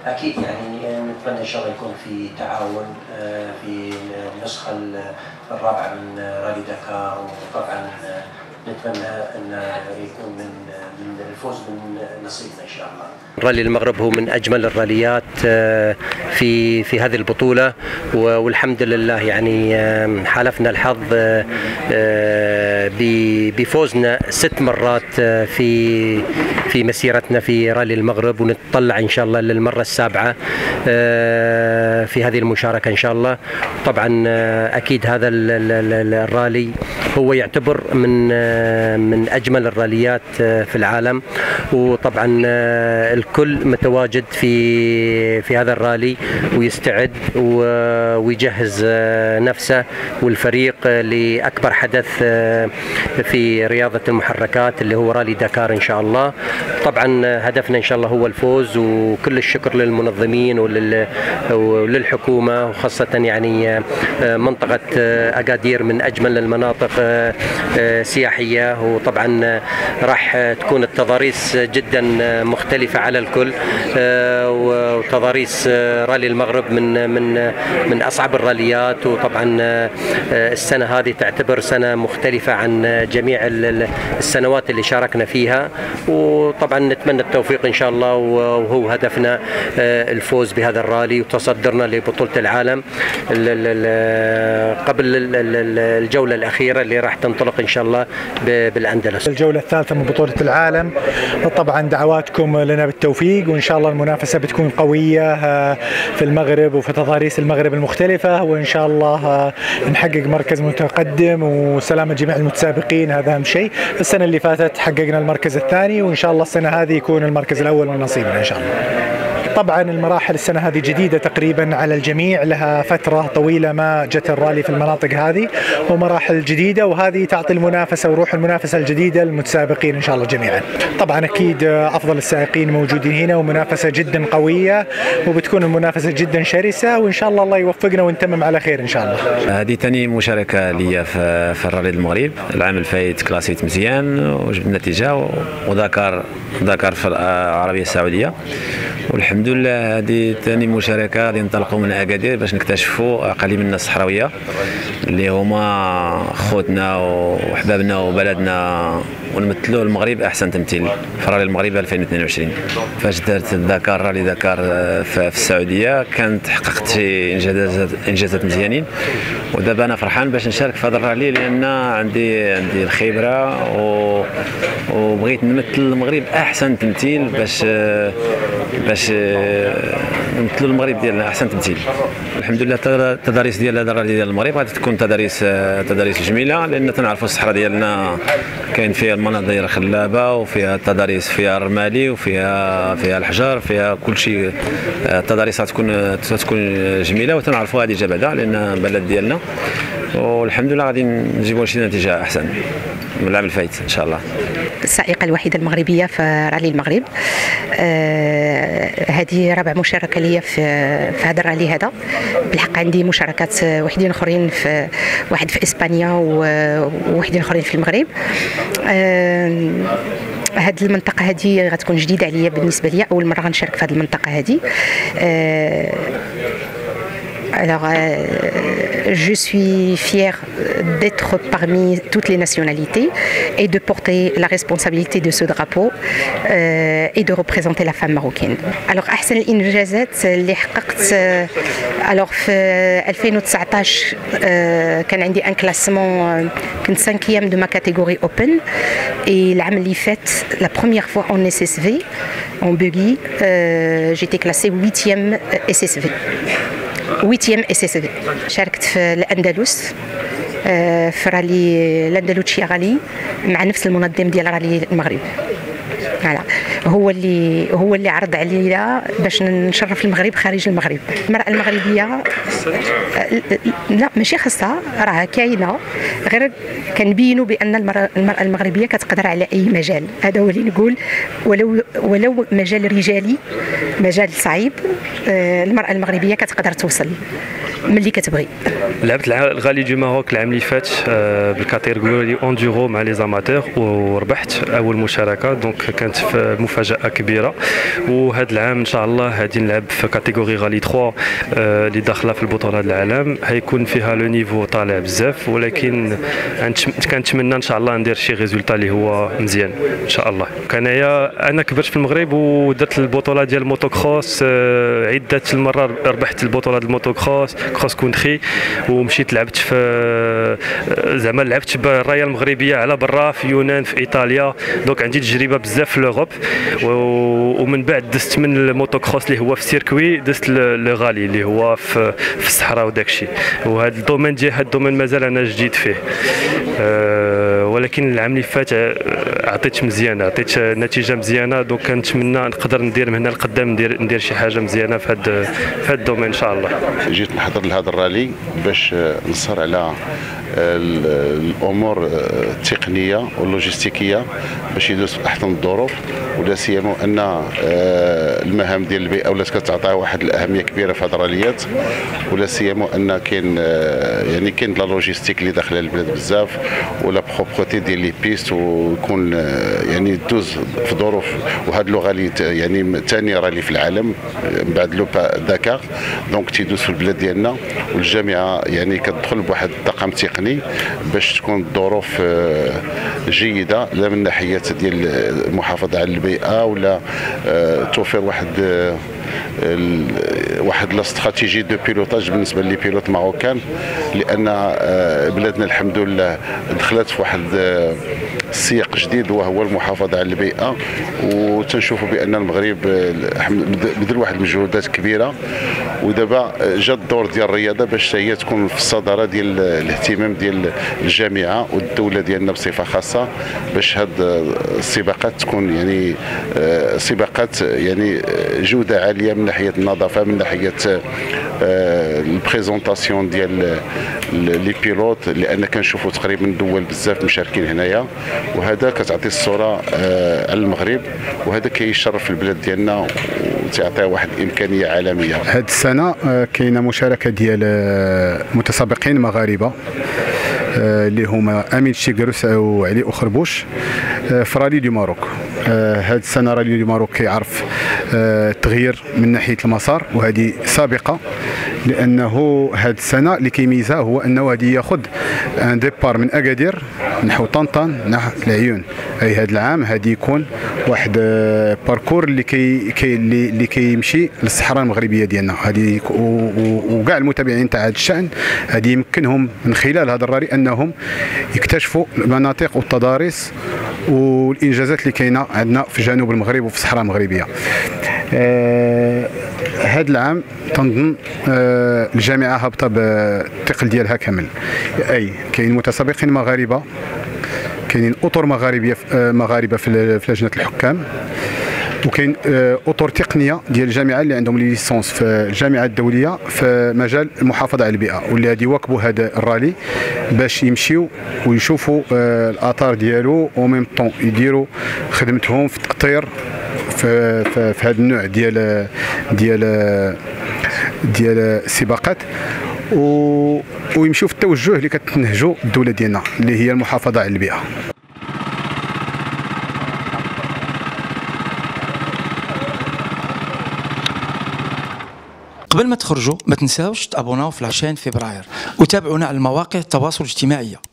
اكيد يعني نتمنى ان شاء الله يكون في تعاون في النسخه الرابعه من رالي دكار، وطبعا نتمنى ان يكون من الفوز من نصيبنا ان شاء الله. رالي المغرب هو من اجمل الراليات في هذه البطوله، والحمد لله يعني حالفنا الحظ بفوزنا 6 مرات في مسيرتنا في رالي المغرب، ونتطلع ان شاء الله للمره السابعه في هذه المشاركه ان شاء الله. طبعا اكيد هذا الرالي هو يعتبر من اجمل الراليات في العالم، وطبعا الكل متواجد في هذا الرالي ويستعد ويجهز نفسه والفريق لاكبر حدث في رياضه المحركات اللي هو رالي دكار ان شاء الله. طبعا هدفنا ان شاء الله هو الفوز، وكل الشكر للمنظمين وللحكومه، وخاصه يعني منطقه اكادير من اجمل المناطق سياحيه، وطبعا راح تكون التضاريس جدا مختلفه على الكل، وتضاريس رالي المغرب من اصعب الراليات، وطبعا السنه هذه تعتبر سنه مختلفه عن جميع السنوات اللي شاركنا فيها، وطبعا نتمنى التوفيق ان شاء الله، وهو هدفنا الفوز بهذا الرالي وتصدرنا لبطوله العالم قبل الجوله الاخيره اللي راح تنطلق ان شاء الله بالاندلس. الجوله الثالثه من بطوله العالم، طبعا دعواتكم لنا بالتوفيق، وان شاء الله المنافسه بتكون قويه في المغرب وفي تضاريس المغرب المختلفه، وان شاء الله نحقق مركز متقدم وسلامه جميع المتسابقين، هذا اهم شيء. السنه اللي فاتت حققنا المركز الثاني، وان شاء الله السنه هذه يكون المركز الاول من نصيبنا ان شاء الله. طبعا المراحل السنة هذه جديدة تقريبا على الجميع، لها فترة طويلة ما جت الرالي في المناطق هذه، ومراحل جديدة، وهذه تعطي المنافسة وروح المنافسة الجديدة للمتسابقين إن شاء الله جميعا. طبعا أكيد أفضل السائقين موجودين هنا، ومنافسة جدا قوية، وبتكون المنافسة جدا شرسة، وإن شاء الله الله ونتمم على خير إن شاء الله. هذه ثاني مشاركة لي في الرالي المغرب. العام الفايت كلاسيت مزيان وجبت النتيجة، ودكار في العربية السعودية، والحمد لله هذه ثاني مشاركه غادي ننطلقوا من اكادير باش نكتشفوا اقاليم الناس الصحراويه اللي هما خوتنا وحبابنا وبلدنا، ونمثلوا المغرب احسن تمثيل في رالي المغرب 2022. فاش درت دكار رالي دكار في السعوديه كانت حققت شي انجازات مزيانين، ودابا انا فرحان باش نشارك في هذا الرالي لان عندي الخبره وبغيت نمثل المغرب احسن تمثيل باش نمثلوا المغرب ديالنا احسن تمثيل. الحمد لله التضاريس ديال هذا الرالي ديال المغرب غادي تكون تضاريس جميله، لان تنعرفوا الصحراء ديالنا كاين فيها المناظر خلابه، وفيها التضاريس فيها الرمالي، وفيها الحجر، فيها كل شيء. التضاريس تكون جميله، وتنعرفوا هذه بعدا لان بلد ديالنا، والحمد لله غادي نجيبوا شي نتيجه احسن من العام الفايت ان شاء الله. السائقه الوحيده المغربيه في رالي المغرب، هذه رابع مشاركه لي في هذا الرالي هذا. بالحق عندي مشاركات وحدين اخرين، واحد في اسبانيا ووحدين اخرين في المغرب. هذه المنطقه هذه غتكون جديده عليا بالنسبه لي، اول مره غنشارك في هذه المنطقه هذه. Alors, je suis fière d'être parmi toutes les nationalités et de porter la responsabilité de ce drapeau et de représenter la femme marocaine. Alors, أحسن الإنجازات اللي حققت، alors في 2019 كان عندي un classement، كنت 5e de ma catégorie open، et العام اللي فات la première fois en SSV en buggy j'étais classée 8e SSV. 8e SSV. شاركت في الأندلس في رالي الأندلسية رالي مع نفس المنظم ديال رالي المغرب. هو اللي عرض عليا باش نشرف المغرب خارج المغرب. المرأة المغربية لا ماشي خاصها، راه كاينه، غير كنبينوا بان المرأة المغربية كتقدر على اي مجال. هذا هو اللي نقول، ولو مجال رجالي، مجال صعيب، المرأة المغربية كتقدر توصل ملي كتبغي. لعبت الغالي دو ماروك العام اللي فات بالكاتيجوري اندورو مع لي زاماتور وربحت اول مشاركه، دونك كانت في مفاجاه كبيره. وهذا العام ان شاء الله غادي نلعب في كاتيجوري غالي 3 اللي داخله في البطوله العالم، هيكون فيها لو نيفو طالع بزاف، ولكن كنتمنى ان شاء الله ندير شي ريزولتا اللي هو مزيان ان شاء الله. انا كبرت في المغرب ودرت البطوله ديال الموتو كروس عده المرات، ربحت البطوله ديال الموتو كروس كونتري، ومشيت لعبت في زعما لعبت بالرايه المغربيه على برا في يونان في ايطاليا، دونك عندي تجربه بزاف في لوروب. ومن بعد دزت من الموتو كروس اللي هو في السيركوي دزت لو غالي اللي هو في الصحراء وداكشي. وهذا الدومين ديال هذا الدومين مازال انا جديد فيه، ولكن العام اللي فات عطيت مزيان، عطيت نتيجه مزيانه، دونك كنتمنى نقدر ندير من هنا لقدام ندير شي حاجه مزيانه في هذا الدومين ان شاء الله. جيت نحضر لهذا الرالي باش نصر على الامور التقنيه واللوجستيكيه باش يدوز في احسن الظروف، ولا سيما ان المهام ديال البيئه ولات كتعطيها واحد الاهميه كبيره في هذه الراليات، ولا سيما ان كاين لا لوجيستيك اللي داخله البلاد بزاف، ولا بروبرتي ديال لي بيست، ويكون دوز في ظروف. وهذا لو غالي ثاني رالي في العالم بعد لو داكار، دونك تيدوز في البلاد ديالنا، والجامعه كتدخل بواحد الطاقم تقني باش تكون الظروف جيده، لا من ناحيه ديال المحافظه على البيئه ولا توفير واحد الاستراتيجي دو بيلوتاج بالنسبه لي بيلوت ماروكان، لان بلادنا الحمد لله دخلت في واحد سياق جديد وهو المحافظه على البيئه، وتنشوفوا بان المغرب بذل واحد المجهودات كبيره، ودابا جا الدور ديال الرياضه باش هي تكون في الصداره ديال الاهتمام ديال الجامعه والدوله ديالنا بصفه خاصه، باش هاد السباقات تكون سباقات جوده عاليه من ناحيه النظافه، من ناحيه البريزونطاسيون ديال لي بيلوت، لان كنشوفوا تقريبا دول بزاف مشاركين هنايا، وهذا كتعطي الصوره على المغرب، وهذا كيشرف البلاد ديالنا وتعطيها واحد الامكانيه عالميه. هذه السنه كاينه مشاركه ديال متسابقين مغاربه اللي هما امين الشيكروس وعلي اخربوش في رالي دو ماروك. هذه السنه رالي دو ماروك كيعرف تغيير من ناحيه المسار، وهذه سابقه، لانه هذه السنه اللي كيميزها هو انه غادي ياخذ ان ديبار من اكادير نحو طنطان نحو العيون. اي هذا العام غادي يكون واحد باركور اللي كيمشي للصحراء المغربيه ديالنا، هذه وكاع المتابعين تاع هذا الشان غادي يمكنهم من خلال هذا الرالي انهم يكتشفوا المناطق والتضاريس والانجازات اللي كاينه عندنا في جنوب المغرب وفي الصحراء المغربيه. هذا العام تنظن الجامعه هابطه بالثقل ديالها كامل، اي كاين متسابقين مغاربه، كاينين اطر مغاربه في لجنه الحكام، وكاين اطر تقنيه ديال الجامعه اللي عندهم لي ليسونس في الجامعه الدوليه في مجال المحافظه على البيئه، واللي غادي يواكبوا هذا الرالي باش يمشيو ويشوفوا الاثار ديالو، وميم طون يديروا خدمتهم في التقطير في هذا النوع ديال السباقات، ويمشيو في التوجه اللي كتنهجوا الدوله ديالنا اللي هي المحافظه على البيئه. قبل ما تخرجوا ما تنساوش تابوناو في العشرين فبراير، وتابعونا على المواقع التواصل الاجتماعي.